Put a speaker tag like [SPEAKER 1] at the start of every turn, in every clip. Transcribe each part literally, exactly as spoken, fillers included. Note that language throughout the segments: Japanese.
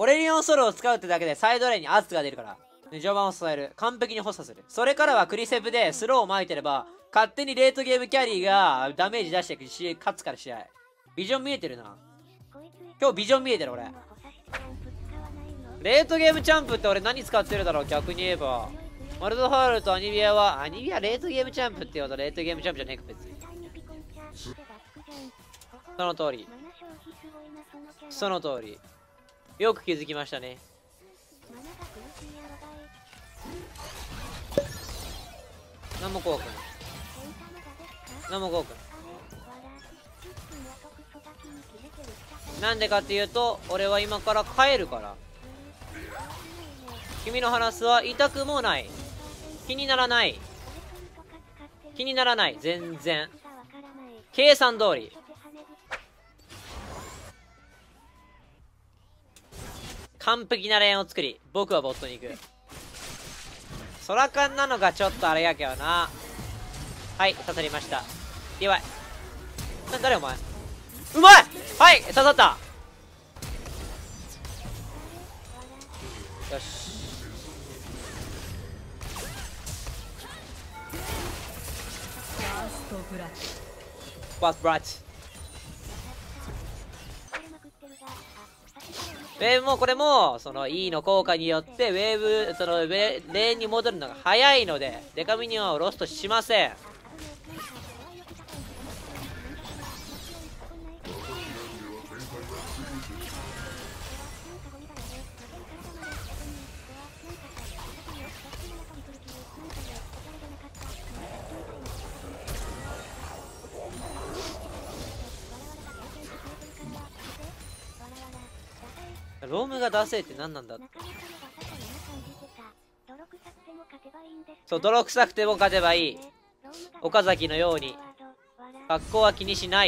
[SPEAKER 1] オレリオンソロを使うってだけでサイドレーンに圧が出るから。で序盤を支える。完璧に補佐する。それからはクリセプでスローを巻いてれば、勝手にレートゲームキャリーがダメージ出していくし、勝つから試合。ビジョン見えてるな。今日ビジョン見えてる俺。レートゲームチャンプって俺何使ってるだろう逆に言えば。マルドハールとアニビアは、アニビアレートゲームチャンプって言うとレートゲームチャンプじゃねえか別に。その通り。その通り。よく気づきましたね。何も効果ない。何も効果ない。なんでかっていうと、俺は今から帰るから。君の話は痛くもない。気にならない。気にならない。全然。計算通り。完璧なレーンを作り、僕はボットに行く。ソラカンなのがちょっとあれやけどな。はい、刺さりました。やばい。な、誰お前。うまい。はい、刺さった。よし。ファーストブラッチ。ウェーブもこれもその E の効果によってウェーブそのレーンに戻るのが早いのでデカミニオンをロストしません。ロームがダセーって何なんだって。そう、泥臭くても勝てばいい。岡崎のように格好は気にしない。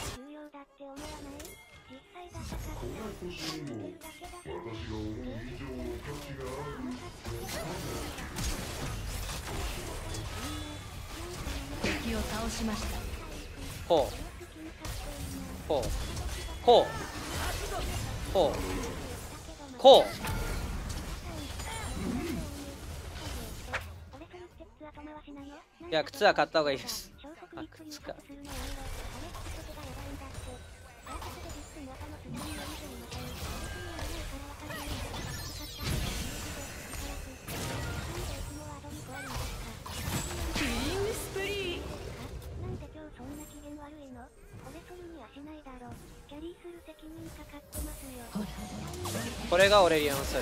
[SPEAKER 2] 敵を倒しました。
[SPEAKER 1] こうこうこうこうこう。いや、靴は買った方がいいです。あ、靴か。これがオレリアンソル。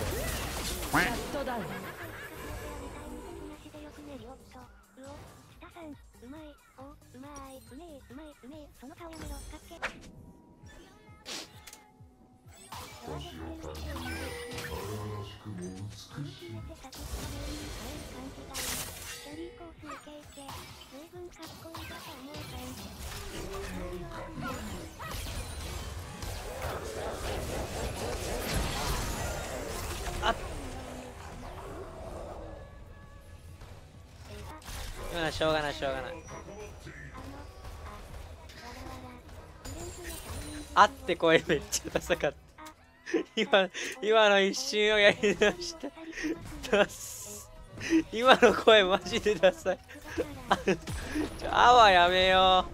[SPEAKER 1] あ、しょうがないしょうがない。あって声めっちゃダサかった。今今の一瞬をやり直した。ダス。今の声マジでダサい。ちょあはやめよ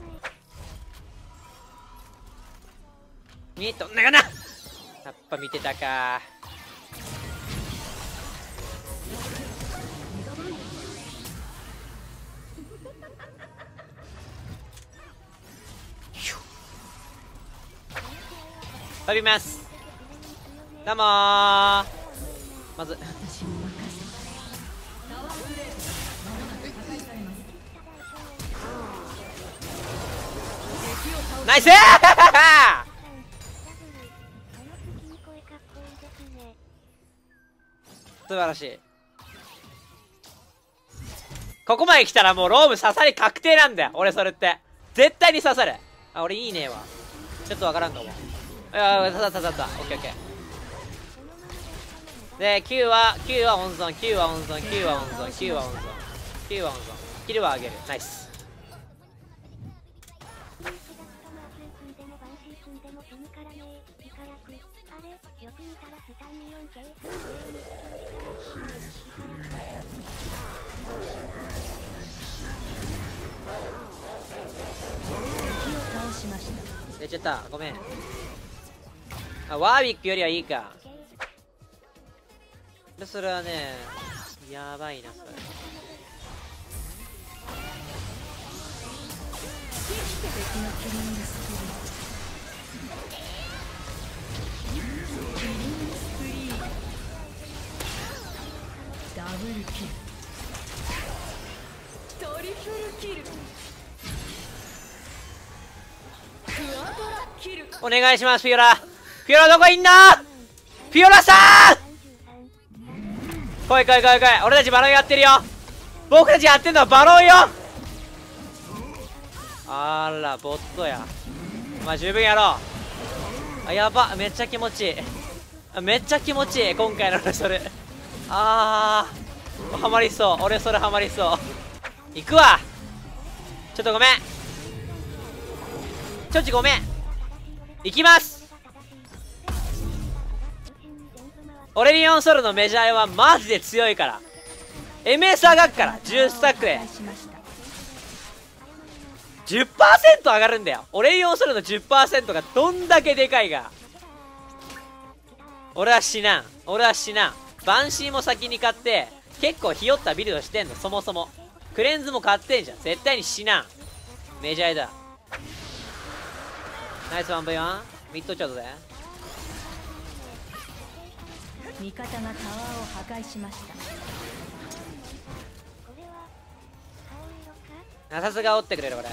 [SPEAKER 1] う。見えとんなかな。やっぱ見てたか。飛びます。どうもー。まずナイスー素晴らしい。ここまで来たらもうローム刺さり確定なんだよ。俺それって絶対に刺さる。あ、俺いいねわ。ちょっとわからんかも。いや刺さった刺さった。オッケーオッケー。で Q は Q は温存 Q は温存 Q は温存 Q は温存 Q は温存。キルは上げる。ナイス。
[SPEAKER 3] 組んでもバンシー組んでも死ぬからねー。イカ役。あれ、よく見たらスタンに よんケーさんゲーム。
[SPEAKER 2] 敵を倒しました。
[SPEAKER 1] 出ちゃった。ごめん。あ、ワーウィックよりはいいか。でそれはね、やばいな、それ。
[SPEAKER 2] 敵のキリングスプリーキリングスプリーダブルキルトリプルキルクワドラキル。
[SPEAKER 1] お願いします、フィオラ。フィオラどこいんの？フィオラさん！来い来い来い来い。俺たちバロンやってるよ。僕たちやってんのはバロンよ。あら、ボットや。まあ十分やろう。あ、やば。めっちゃ気持ちいい。あ、めっちゃ気持ちいい。今回のそれ。あー。ハマりそう。俺それハマりそう。行くわ。ちょっとごめん。ちょっちごめん。行きます。オレリオンソルのメジャーはマジで強いから。エムエス 上がっから。じゅうスタックで。じゅっパーセント 上がるんだよ。オレリオンソルの じゅっパーセント がどんだけでかいが。俺は死なん。俺は死なん。バンシーも先に買って、結構ひよったビルドしてんの、そもそも。クレンズも買ってんじゃん。絶対に死なん。メジャーだ。ナイス ワンブイワン。ミッドちょっとで。
[SPEAKER 2] 味方がタワーを破壊しました。
[SPEAKER 1] ナサスが折ってくれるこれ。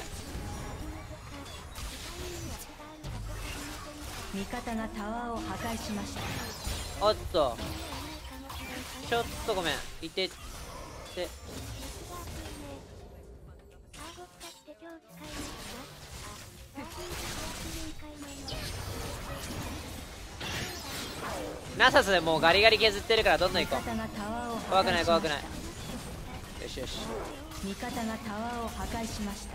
[SPEAKER 2] 味方がタワーを破壊しました。
[SPEAKER 1] おっとちょっとごめんいてってナサスでもうガリガリ削ってるからどんどん行こう。怖くない怖くない。よしよし。
[SPEAKER 2] 味方がタワーを破壊しました。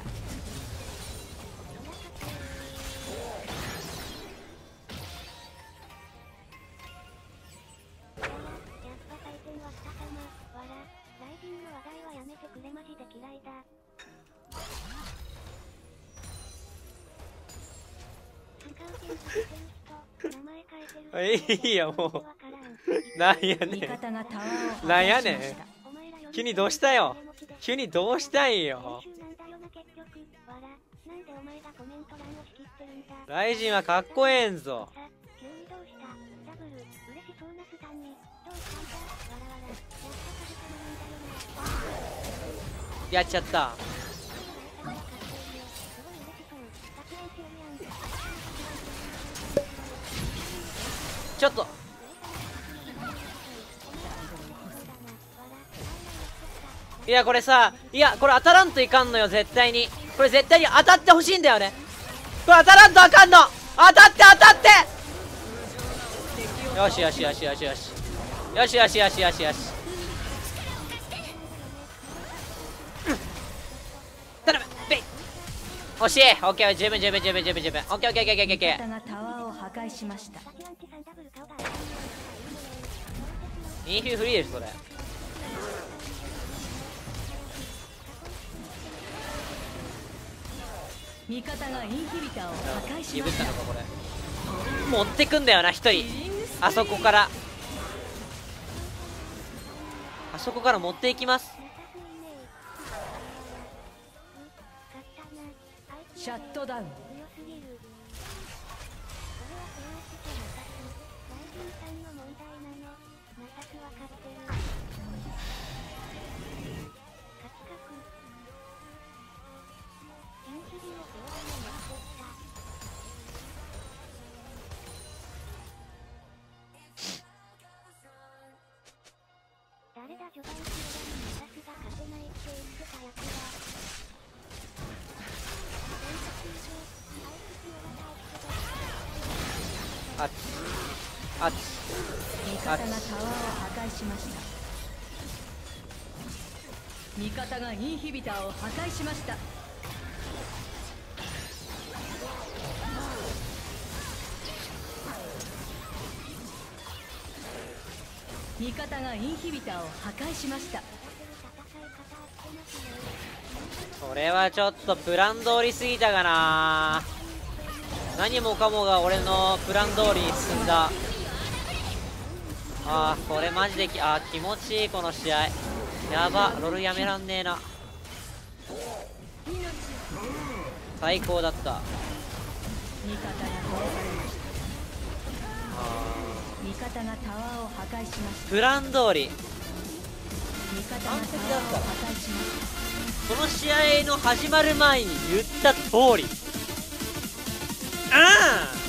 [SPEAKER 1] いいよもう。なんやねん。なんやねん。急にどうしたよ。急にどうしたんよ。ライジンはかっこええんぞ。やっちゃった。ちょっといやこれさ、いやこれ当たらんといかんのよ。絶対にこれ絶対に当たってほしいんだよね。これ当たらんとあかんの。当たって当たって。よしよしよしよしよしよしよしよしよしよし。頼むべい。惜しい。オッケー。十分十分十分十分十分。オッケーオッケーオッケーオッケーオッケー。
[SPEAKER 2] 味方がタワーを破壊しました。
[SPEAKER 1] インフィフリーでしょそれ。
[SPEAKER 2] 味方がインヒビターを破壊し
[SPEAKER 1] 鈍っ
[SPEAKER 2] ましたた。
[SPEAKER 1] のかこれ。持ってくんだよな一人。あそこからあそこから持っていきます。
[SPEAKER 2] シャットダウン。
[SPEAKER 3] 誰だ序盤中盤に私が勝てないって言ってたやつだ。
[SPEAKER 1] あっあっ
[SPEAKER 2] 味方がタワーを破壊しました。味方がインヒビターを破壊しました。 味方がインヒビターを破壊しました。
[SPEAKER 1] これはちょっとプラン通りすぎたかな。何もかもが俺のプラン通りに進んだ。あーこれマジできあー気持ちいいこの試合。やばロールやめらんねえな。最高だった。
[SPEAKER 2] 味方が殺されました。味方がタワーを破壊しました。
[SPEAKER 1] プラン通り
[SPEAKER 2] 味方がタワーを破壊しました。
[SPEAKER 1] この試合の始まる前に言った通り。ああ